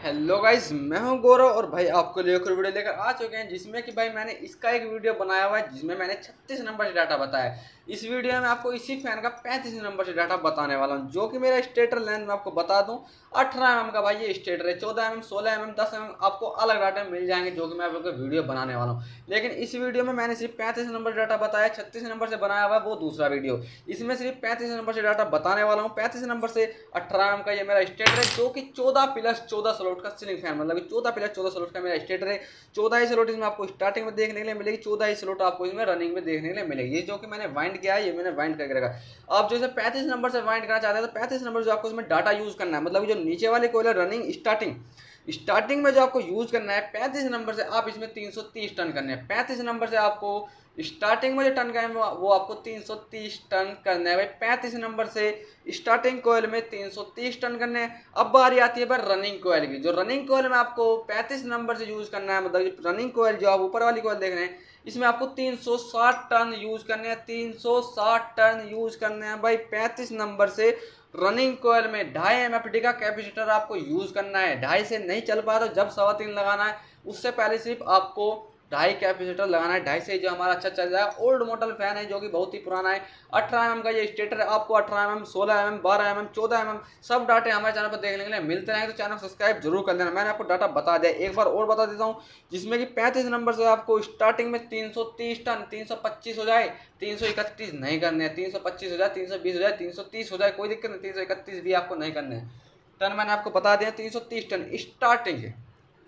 Hello guys, मैं हूं गौरव और भाई आपको लिए एक वीडियो लेकर आ चुके हैं जिसमें कि भाई मैंने इसका एक वीडियो बनाया हुआ है जिसमें मैंने 36 नंबर से डाटा बताया है। इस वीडियो में आपको इसी फैन का 35 नंबर से डाटा बताने वाला हूं, जो कि मेरा स्टेटर लेंथ में आपको बता दूं 18 mm का भाई ये स्टेटर है। 14 mm, 16 mm, 10 mm आपको अलग डाटा मिल जाएंगे, जो कि मैं आपको वीडियो बनाने वाला हूँ। लेकिन इस वीडियो में मैंने सिर्फ 35 नंबर से डाटा बताया, 36 नंबर से बनाया हुआ है वो दूसरा वीडियो। इसमें सिर्फ 35 नंबर से डाटा बताने वाला हूँ। 35 नंबर से 18 mm का ये मेरा स्टेटर है, जो कि 14+14 स्लॉट का सीलिंग फैन, मतलब 14+14 स्लॉट का मेरा स्टेटर है। 14 ही स्लॉट इसमें आपको स्टार्टिंग में देखने के लिए मिलेगी, 14 ही स्लॉट आपको इसमें रनिंग में देखने के लिए मिलेगी। ये जो कि मैंने वाइंड किया है, ये मैंने वाइंड करके रखा। आप जैसे 35 नंबर से वाइंड करना चाहते हैं तो 35 नंबर जो आपको इसमें डाटा यूज करना है, मतलब जो नीचे वाले कोयल रनिंग स्टार्टिंग में जो आपको यूज करना है 35 नंबर से आप इसमें 330 टन करने हैं। 35 नंबर से आपको स्टार्टिंग में जो टन का है वो आपको 330 टन करना है भाई। 35 नंबर से स्टार्टिंग कोयल में 330 टन करने हैं। अब बारी आती है भाई रनिंग कोयल की। जो रनिंग कोयल में आपको 35 नंबर से यूज करना है, मतलब रनिंग कोयल जो आप ऊपर वाली कोयल देख रहे हैं, इसमें आपको 360 टन यूज करने हैं। 360 टन यूज करने हैं भाई 35 नंबर से रनिंग कोयल में। 2.5 MFD का कैपेसिटर आपको यूज करना है। 2.5 से नहीं चल पा रहा तो जब 3.25 लगाना है, उससे पहले सिर्फ आपको 2.5 कैपेसिटर लगाना है। 2.5 से जो हमारा अच्छा चल जाएगा। ओल्ड मॉडल फैन है जो कि बहुत ही पुराना है। 18 mm का ये स्टेटर है। आपको 18 mm, 16 mm, 12 mm, 14 mm सब डाटे हमारे चैनल पर देखने के लिए मिलते रहेंगे, तो चैनल सब्सक्राइब जरूर कर देना। मैंने आपको डाटा बता दिया, एक बार और बता देता हूँ, जिसमें कि 35 नंबर से आपको स्टार्टिंग में 330 टन, 325 हो जाए, 331 नहीं करने हैं, 325 हो जाए, 320 हो जाए, 330 हो जाए, कोई दिक्कत नहीं, 331 भी आपको नहीं करने हैं। टन मैंने आपको बता दिया 330 टन स्टार्टिंग है।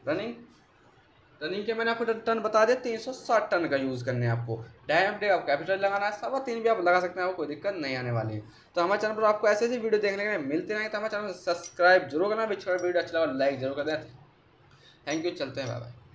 रनिंग के मैंने आपको टन बता दिया, 360 टन का यूज़ करने हैं आपको। 2.5 MFD का कैपिटल लगाना है, 3.25 भी आप लगा सकते हैं, आपको कोई दिक्कत नहीं आने वाली है। तो हमारे चैनल पर आपको ऐसे ऐसी वीडियो देखने के लिए मिलते रहेंगे, तो हमारे चैनल को सब्सक्राइब जरूर करना। वीडियो अच्छा लगा लाइक जरूर कर दें। थैंक यू, चलते हैं, बाय बाय।